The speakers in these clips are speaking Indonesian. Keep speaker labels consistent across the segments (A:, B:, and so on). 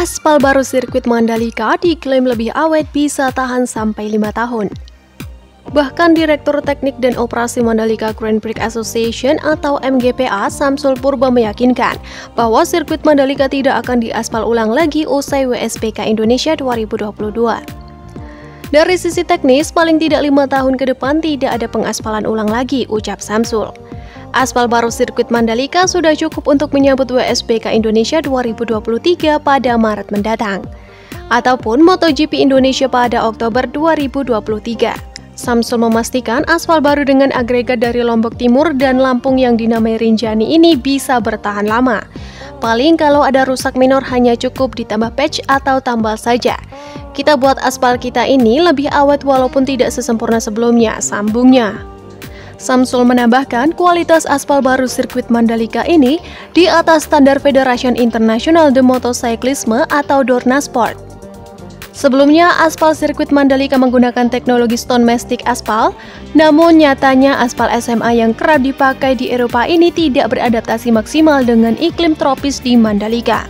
A: Aspal baru sirkuit Mandalika diklaim lebih awet bisa tahan sampai 5 tahun. Bahkan Direktur Teknik dan Operasi Mandalika Grand Prix Association atau MGPA Samsul Purba meyakinkan bahwa sirkuit Mandalika tidak akan diaspal ulang lagi usai WSBK Indonesia 2022. Dari sisi teknis, paling tidak 5 tahun ke depan tidak ada pengaspalan ulang lagi, ucap Samsul. Aspal baru sirkuit Mandalika sudah cukup untuk menyambut WSBK Indonesia 2023 pada Maret mendatang, ataupun MotoGP Indonesia pada Oktober 2023. Samsul memastikan aspal baru dengan agregat dari Lombok Timur dan Lampung yang dinamai Rinjani ini bisa bertahan lama. Paling kalau ada rusak minor hanya cukup ditambah patch atau tambal saja. Kita buat aspal kita ini lebih awet walaupun tidak sesempurna sebelumnya, sambungnya. Samsul menambahkan kualitas aspal baru sirkuit Mandalika ini di atas standar Federation International de Motocyclisme atau Dorna Sport. Sebelumnya, aspal sirkuit Mandalika menggunakan teknologi stone mastic aspal, namun nyatanya aspal SMA yang kerap dipakai di Eropa ini tidak beradaptasi maksimal dengan iklim tropis di Mandalika.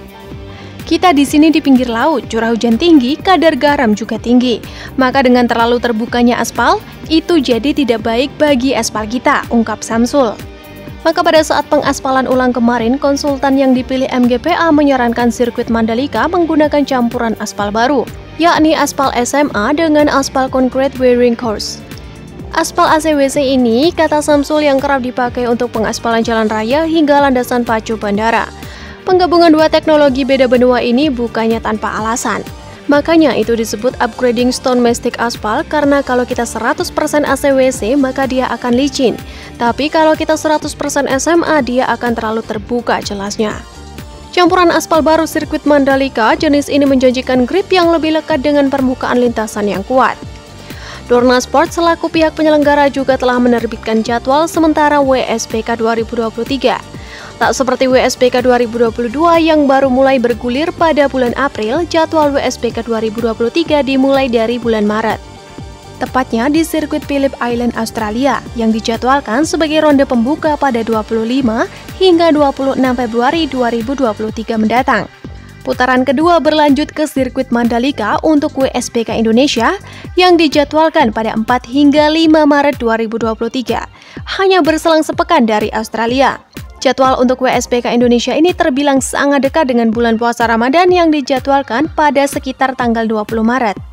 A: Kita di sini di pinggir laut, curah hujan tinggi, kadar garam juga tinggi. Maka dengan terlalu terbukanya aspal, itu jadi tidak baik bagi aspal kita, ungkap Samsul. Maka pada saat pengaspalan ulang kemarin, konsultan yang dipilih MGPA menyarankan sirkuit Mandalika menggunakan campuran aspal baru, yakni aspal SMA dengan aspal concrete wearing course. Aspal ACWC ini, kata Samsul, yang kerap dipakai untuk pengaspalan jalan raya hingga landasan pacu bandara. Penggabungan dua teknologi beda benua ini bukannya tanpa alasan. Makanya itu disebut upgrading stone mastic aspal karena kalau kita 100% ACWC maka dia akan licin. Tapi kalau kita 100% SMA dia akan terlalu terbuka, jelasnya. Campuran aspal baru sirkuit Mandalika jenis ini menjanjikan grip yang lebih lekat dengan permukaan lintasan yang kuat. Dorna Sport selaku pihak penyelenggara juga telah menerbitkan jadwal sementara WSBK 2023. Tak seperti WSBK 2022 yang baru mulai bergulir pada bulan April, jadwal WSBK 2023 dimulai dari bulan Maret. Tepatnya di sirkuit Phillip Island, Australia, yang dijadwalkan sebagai ronde pembuka pada 25 hingga 26 Februari 2023 mendatang. Putaran kedua berlanjut ke sirkuit Mandalika untuk WSBK Indonesia yang dijadwalkan pada 4 hingga 5 Maret 2023, hanya berselang sepekan dari Australia. Jadwal untuk WSBK Indonesia ini terbilang sangat dekat dengan bulan puasa Ramadan yang dijadwalkan pada sekitar tanggal 20 Maret.